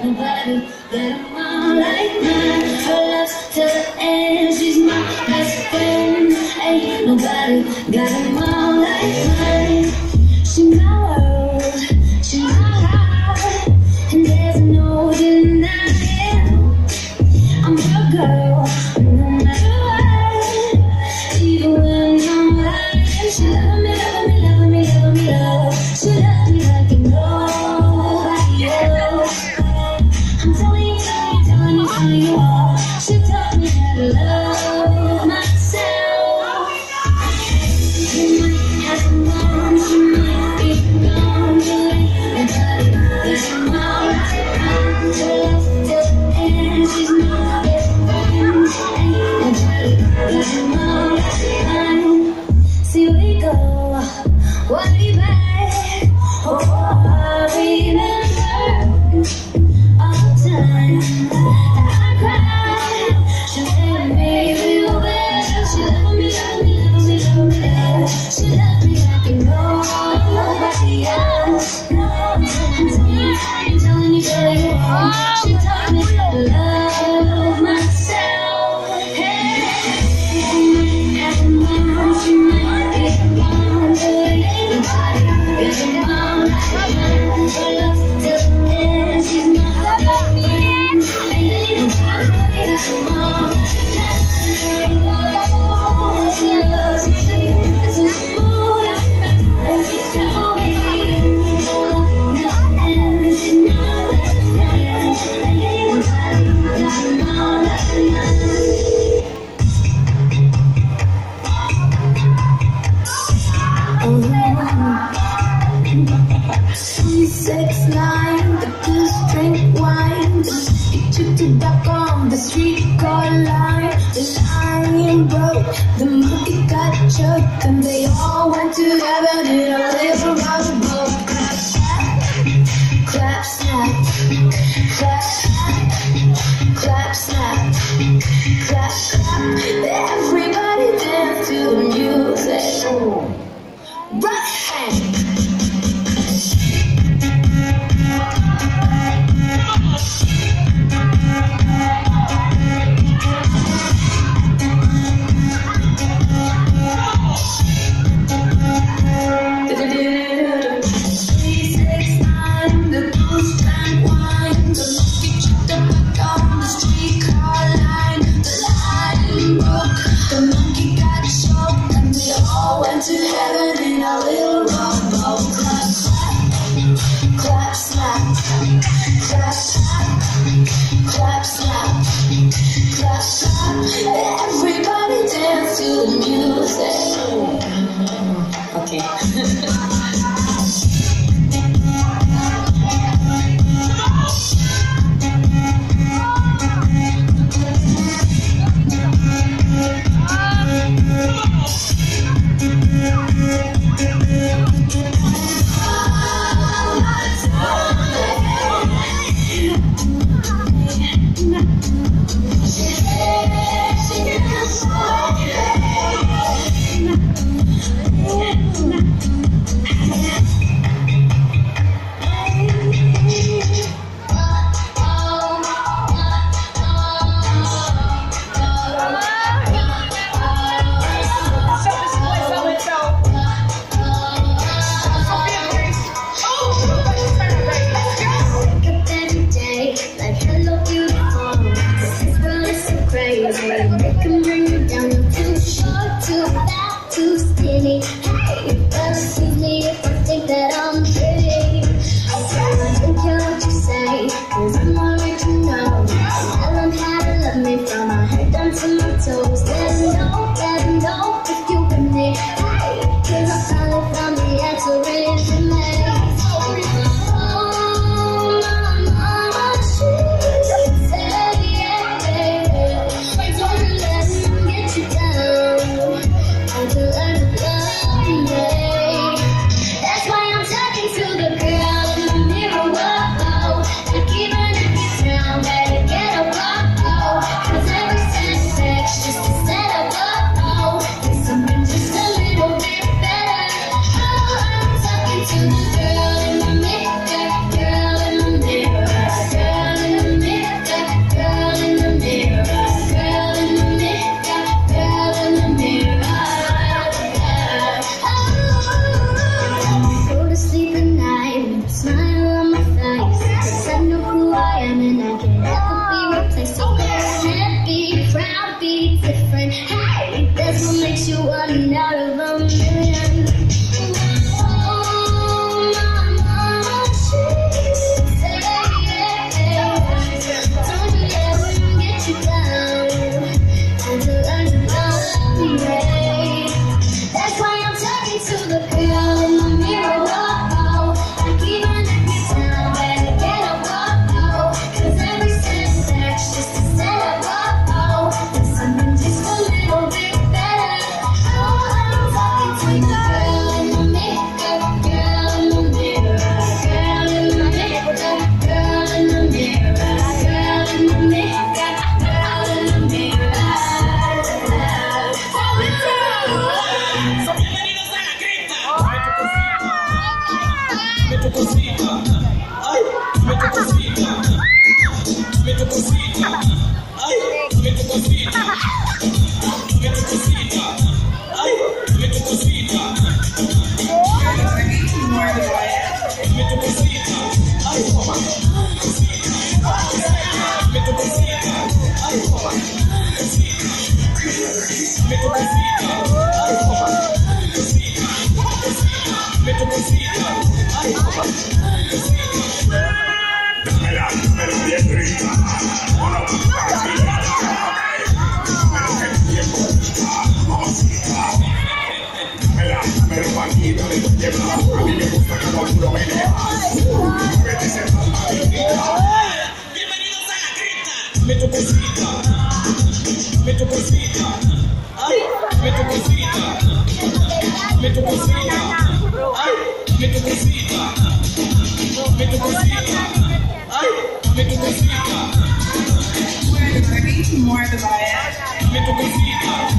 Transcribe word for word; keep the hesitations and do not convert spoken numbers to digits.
nobody got a mom like mine. Her love's to the end, she's my best friend. Ain't nobody got a mom like mine. She my world, she my heart, and there's no denying I'm your girl, no matter what. Even when I'm lying, she love me, love me, love me, love me, love. She loves me like nobody else. I'm telling you, telling you, telling you, telling you all. She taught me how to love myself. You might have a mom, she might be gone, but ain't nobody got a mom like mine. Her love till the end, she's my best friend. Ain't nobody got a mom like mine. See we go way back. Oh, I remember all the time I cried. She made me feel better. She loved me, loved me, loved me, loved me, loved. She loved me like nobody else. I'm telling you, I'm telling you, telling you all. She taught me how to love myself. Hey, as a mom, she might be a mom, but ain't nobody got a mom like mine. Her love till the end, she's my best friend. Ain't nobody got a mom like mine. She loves me, it's a mood and she told me nothing, she's my best friend. Ain't nobody got a mom like mine. Six nine, the blues drink wine. He took it back on the streetcar line. The lion broke, the monkey got choked, and they all went to heaven in a little round boat. Clap, snap, clap, snap, clap, snap, clap, clap. Everybody dance to the music. Right hand. The Me tu cosita, me tu cosita, ay, me tu cosita, me tu cosita, ay, me tu cosita, me tu cosita, ay, me tu cosita. More of the bias. Me tu cosita.